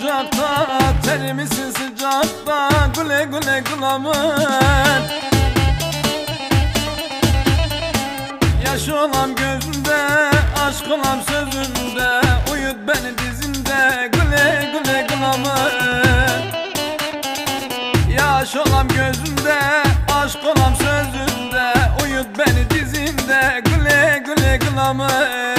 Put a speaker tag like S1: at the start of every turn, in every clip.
S1: ocakta, terimisin sıcakta, güle güle gülamın. Yaş olam gözünde, aşk olam sözünde, uyut beni dizinde, güle güle gülamın. Yaş olam gözünde, aşk olam sözünde, uyut beni dizinde, güle güle gülamın.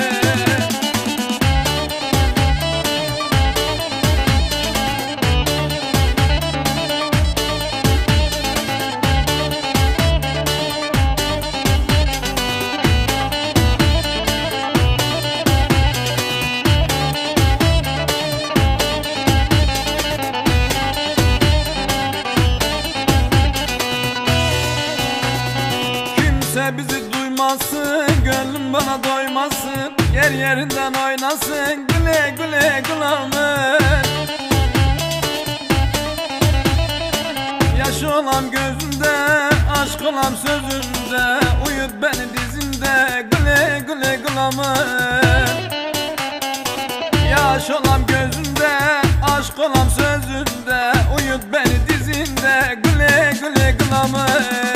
S1: Bizi duymasın, gönlüm bana doymasın, yer yerinden oynasın, güle güle gülamın. Yaş olam gözünde, aşk olam sözünde, uyut beni dizinde, güle güle gülamın. Yaş olam gözünde, aşk olam sözünde, uyut beni dizinde, güle güle gülamın.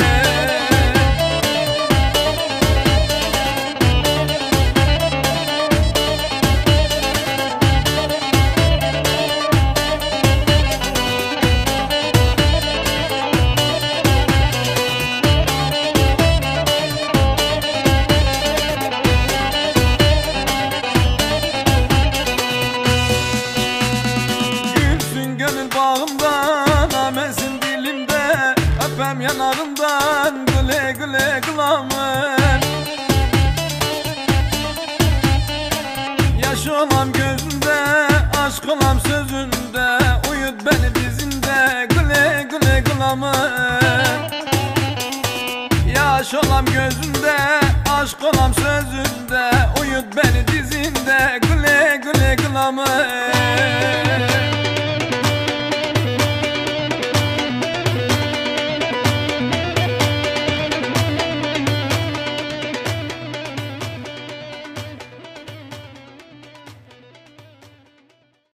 S1: Öpem yanarından, güle güle gülamın. Yaş olam gözünde, aşk olam sözünde, uyut beni dizinde, güle güle gülamın. Yaş olam gözünde, aşk olam sözünde, uyut beni dizinde, güle güle gülamın.